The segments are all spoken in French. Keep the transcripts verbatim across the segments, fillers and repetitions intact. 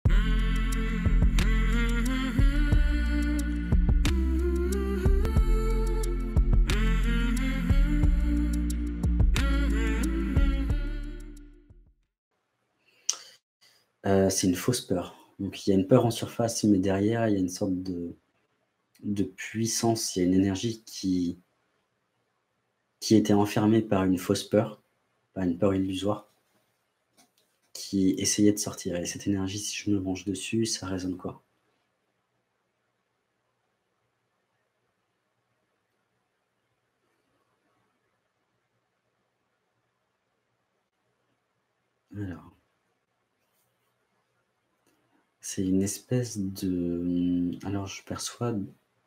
Heu, c'est une fausse peur. Donc il y a une peur en surface, mais derrière, il y a une sorte de de puissance, il y a une énergie qui qui était enfermée par une fausse peur, par une peur illusoire, qui essayait de sortir et cette énergie, si je me penche dessus, ça résonne quoi? Alors, c'est une espèce de, mmh, alors je perçois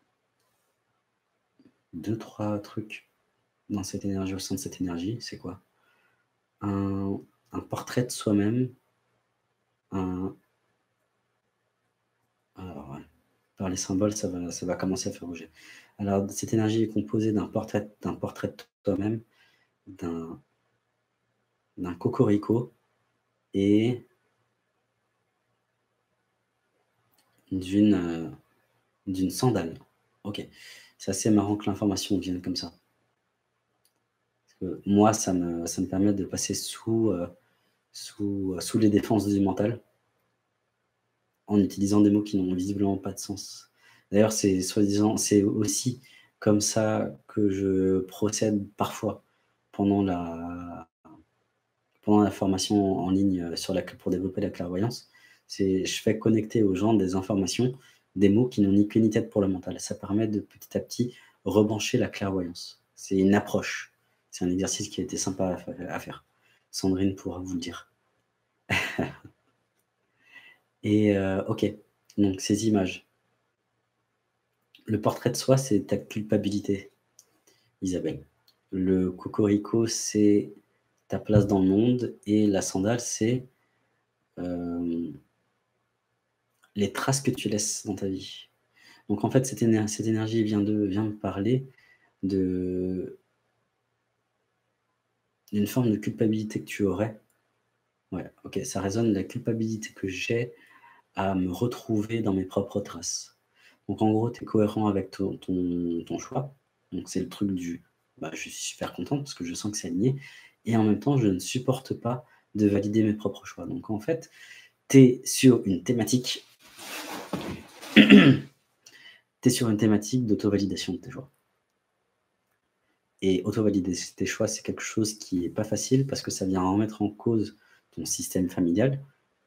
deux trois trucs dans cette énergie, au sein de cette énergie. C'est quoi? Un un portrait de soi-même, un alors ouais, par les symboles, ça va ça va commencer à faire bouger. Alors cette énergie est composée d'un portrait d'un portrait de toi-même, d'un d'un cocorico et d'une, heu, d'une sandale. OK. C'est assez marrant que l'information vienne comme ça. Parce que moi, ça me ça me permet de passer sous, heu, sous, heu, sous les défenses du mental, en utilisant des mots qui n'ont visiblement pas de sens. D'ailleurs, c'est soi-disant c'est aussi comme ça que je procède parfois pendant la pendant la formation en ligne, heu, sur la pour développer la clairvoyance. C'est je fais connecter aux gens des informations, des mots qui n'ont ni queue ni tête pour le mental. Ça permet de petit à petit rebrancher la clairvoyance. C'est une approche. C'est un exercice qui a été sympa à fai à faire. Sandrine pourra vous le dire. Et heu, OK, donc ces images. Le portrait de soi, c'est ta culpabilité, Isabelle. Le cocorico, c'est ta place dans le monde et la sandale, c'est, hem, les traces que tu laisses dans ta vie. Donc en fait, cette éner cette énergie vient de vient me parler de d'une forme de culpabilité que tu aurais. Ouais, OK, ça résonne, la culpabilité que j'ai à me retrouver dans mes propres traces. Donc en gros, tu es cohérent avec ton ton ton choix. Donc c'est le truc du, bah, je suis super content parce que je sens que c'est aligné et en même temps, je ne supporte pas de valider mes propres choix. Donc en fait, tu es sur une thématique tu es sur une thématique d'auto-validation de tes choix et auto-valider s tes choix, c'est quelque chose qui est pas facile parce que ça vient remettre en cause ton système familial,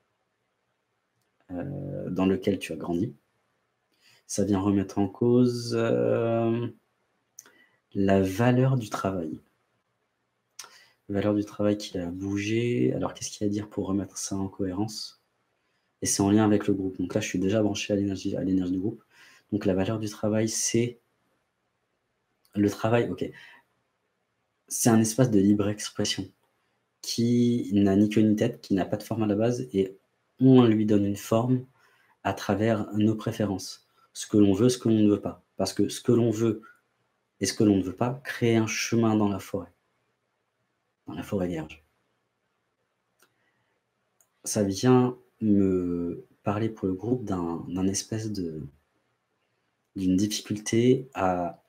heu, dans lequel tu as grandi. Ça vient remettre en cause, hem, la valeur du travail. Valeur du travail qui a bougé. Alors qu'est-ce qu'il y a à dire pour remettre ça en cohérence? Et c'est en lien avec le groupe. Donc là, je suis déjà branché à l'énergie à l'énergie du groupe. Donc la valeur du travail, c'est le travail, OK, c'est un espace de libre expression qui n'a ni queue ni tête, qui n'a pas de forme à la base et on lui donne une forme à travers nos préférences. Ce que l'on veut, ce que l'on ne veut pas. Parce que ce que l'on veut et ce que l'on ne veut pas crée un chemin dans la forêt, dans la forêt vierge. Ça vient me parler pour le groupe d'un d'un espèce de d'une difficulté à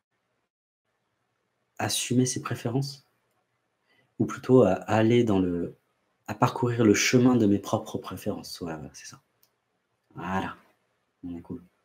assumer ses préférences ou plutôt à aller dans le à parcourir le chemin de mes propres préférences. Ouais, ouais, c'est ça. Voilà, bon, cool.